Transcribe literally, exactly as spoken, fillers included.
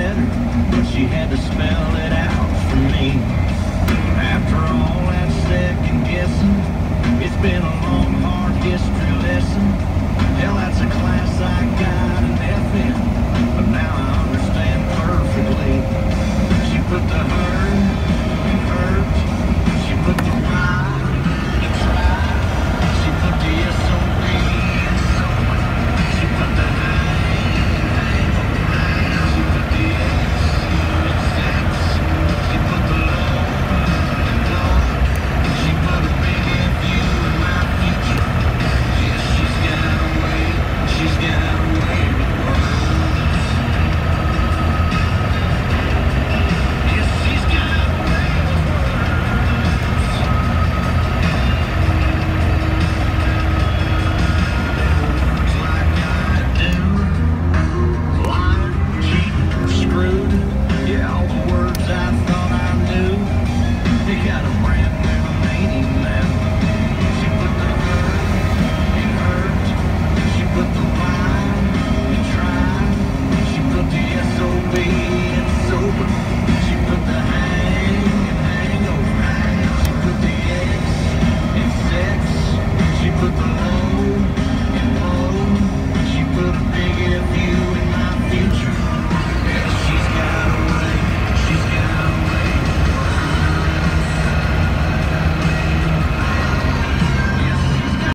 better, but she had to spell it out for me. After all that second guessing, it's been a long, hard history lesson. Hell, that's a class I got